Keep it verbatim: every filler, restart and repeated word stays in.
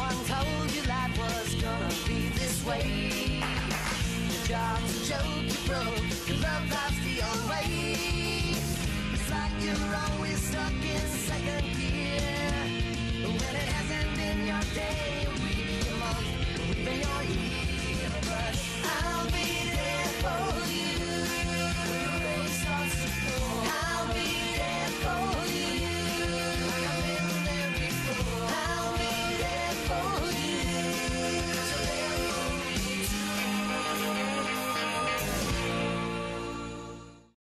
one told you life was gonna be this way. Your job's a joke, you broke, your love life's the old way. It's like you're always stuck in second gear when it hasn't been your day.